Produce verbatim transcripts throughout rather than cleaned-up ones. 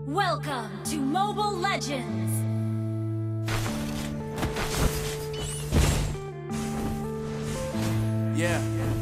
Welcome to Mobile Legends! Yeah.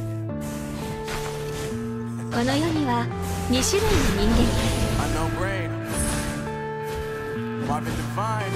この世にはに種類の人間がいる。 I know brain. Marvin Divine.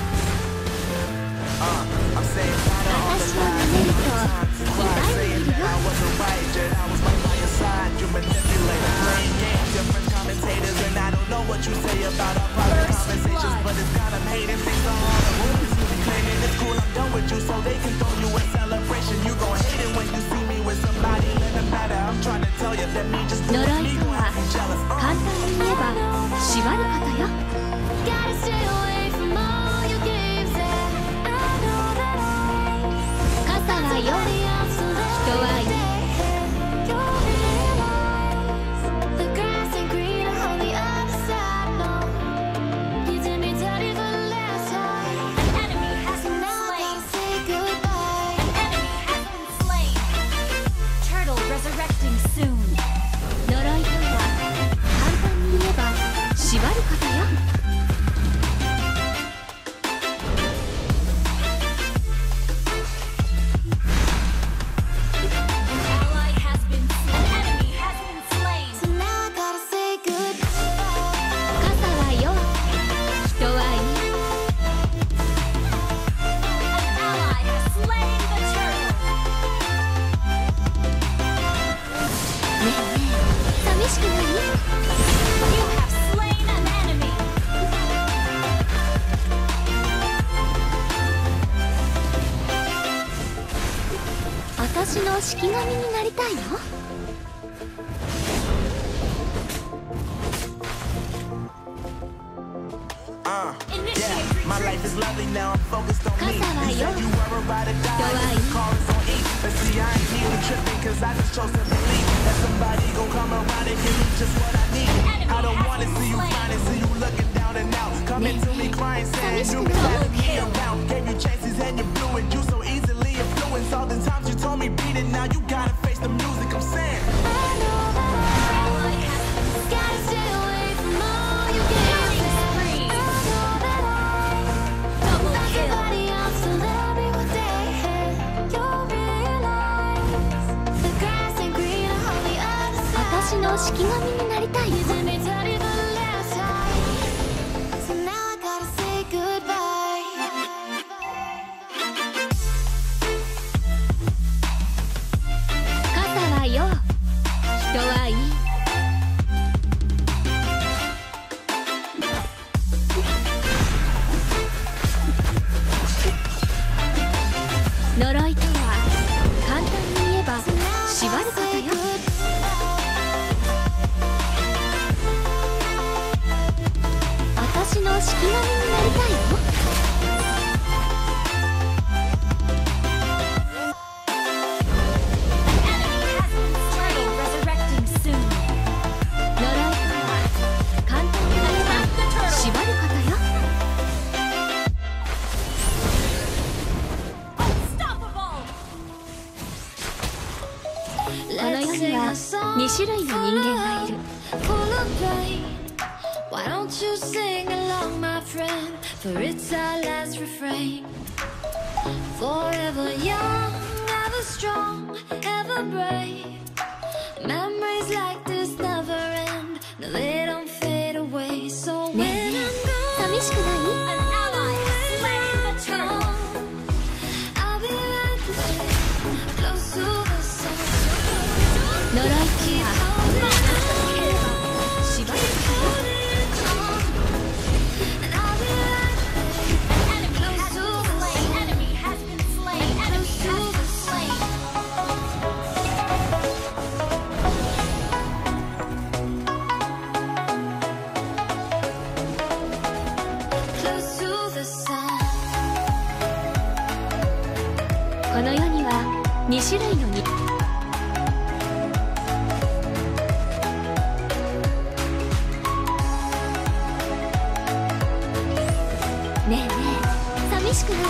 Uh, I'm saying that all the 私を見れると saying that I wasn't right, that I was right by your side. You manipulate, playing games, different commentators, and I don't know what you say about our private conversations, but it's got them hating things are all the rumors. Claiming it's cool, I'm done with you, so they can throw you a celebration. You gon' hate it when you see me with somebody, doesn't matter. I'm trying to tell you that me just doing 呪い me と gon' は have you jealous. 簡単に言えば縛ることよ。 Gotta stay away from all your games, and I know that I 傘はよ、 人はいい。 You'll realize the grass ain't greener on the other side. No, you did me dirty for the last time. An enemy has So been now I slain! gotta say goodbye. An enemy has been slain! Turtle resurrecting soon! 呪いとは簡単に言えば縛ることよ。 Ally has been slain! An enemy has been slain! So now I gotta say goodbye. 傘はよ、人はいい。 An ally has slain the turtle! ねえねえ、寂しくない？ You have slain an enemy! 私の式神になりたいの？ Uh, Initiate yeah, my life is lovely now. I'm focused on me. Casa va You yo. said you were a ride or die. Yo va This ahí. car is on E. But see, I ain't even tripping, cause I just chose to believe that somebody gon' come around and give me just what I need. Enemy I don't has wanna been see you slain. crying, see you looking down and out. Coming to me crying, saying you been letting me around. Gave you chances and you blew it. You so easily influenced. All the times you told me beat it, now you gotta face the music. I'm saying. I know that Ally has been I gotta stay away from all your games. killing spree! I know that I Double like kill! somebody else, so let me one day. You'll realize the grass ain't greener on the other side. 私の式神になりたい You の？ did me dirty for the last time. So now I gotta say goodbye. 傘はよ、人はいい。 呪いとは簡単に言えば So now I 縛る gotta こと say よ。 goodbye. 私の式神になりたいの？ Enemy has been slain! Resurrecting soon! 呪いとは簡単に言え Attack the ば turtle! 縛ることよ。 Unstoppable! この世にはに種類の人間がいる。 Full of pain. Why don't you sing along, my friend? For it's our last refrain. Forever young, ever strong, ever brave. Memories like this never end. No, they don't fade away. So ね when えね I'm え、 gone, 寂しくない？ An ally has slain the turtle! I'll be right there, close to the sun. 呪いとは Keep 縛ることよ。 and I'll be right Enemy has been slain! Enemy has been slain! Enemy has been slain! close to the sun. この世にはに種類のにねえねえ、寂しくない？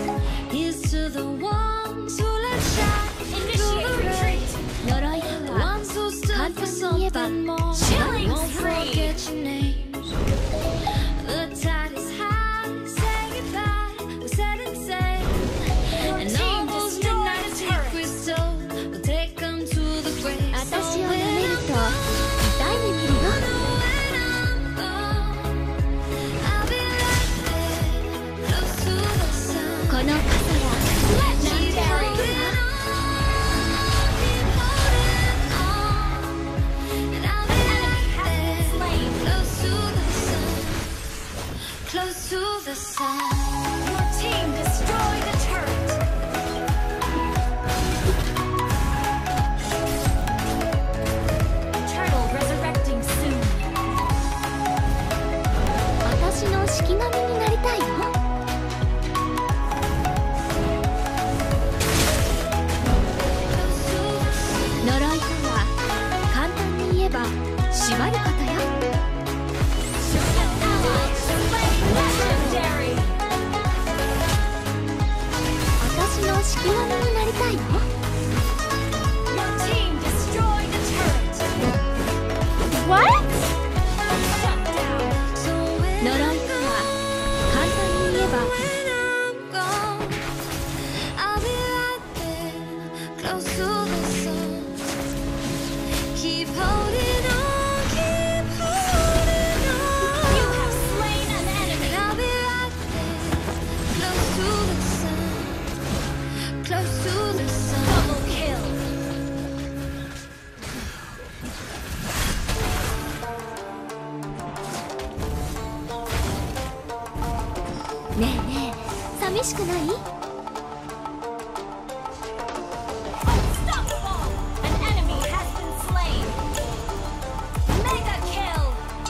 Here's to the ones who let shine through Initiate the rain. retreat! 呪いとは言えば nothing more. 縛り Won't forget your names. The tide is high. Say goodbye. We set and sail. And all those midnight secrets told. We'll take them to the grave. 私を舐めると痛い目見るよ When I'm gone, I'll be right there, close to the sun. この傘は Keep holding on, keep holding on, and I'll be right there, close to the sun, close to the sun. Your team destroyed the turret. Turtle resurrecting soon. 私の式神になりたいよ Close to the sun. 呪いとは簡単に言えば縛ることよ Legendary. 私の式神になりたいよ Your team destroyed the turret. What? Shut down. So 呪いとは簡単に言えば when I'm gone, I'll be right there, close to the sun. Keep holding on, keep holding on. You have slain an enemy. And I'll be right there, close to the sun, close to the sun. Double kill. ねえねえ寂しくない Unstoppable! An enemy has been slain. Mega kill.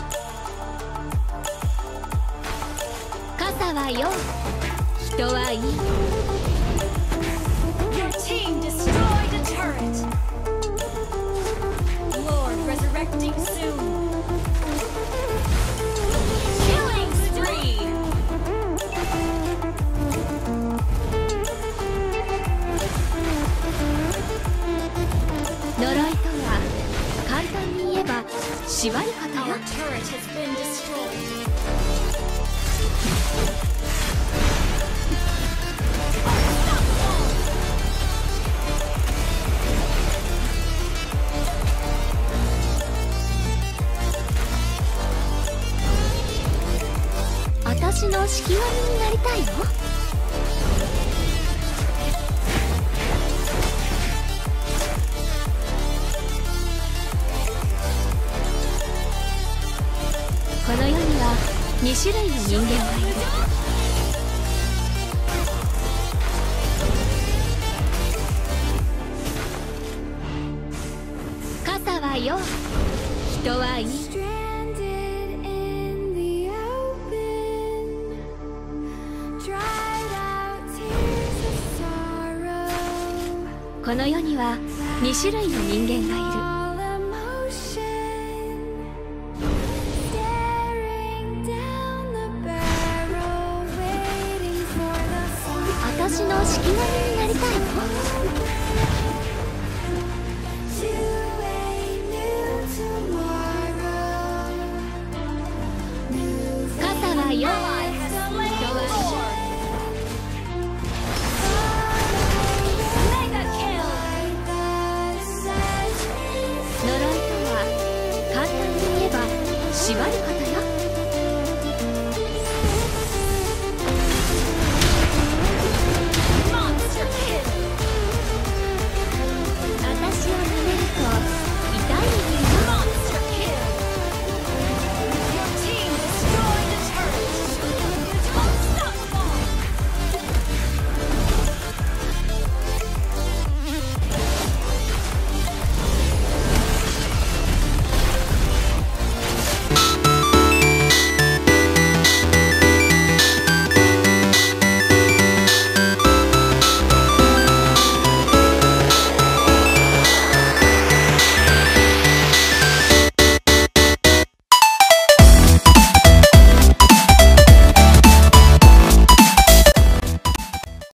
傘はよ人はいい Your team destroyed a turret. Lord resurrecting soon. Killing spree. 呪いとは簡単に言えば縛ることよ Our turret has been destroyed. Unstoppable! 私の式神になりたいよ この世にはに種類の人間がいる 傘はよ人はいい Stranded in the open, dried out tears of sorrow. この世にはに種類の人間がいる All emotion, staring down the barrel, waiting for the sun. 私の式神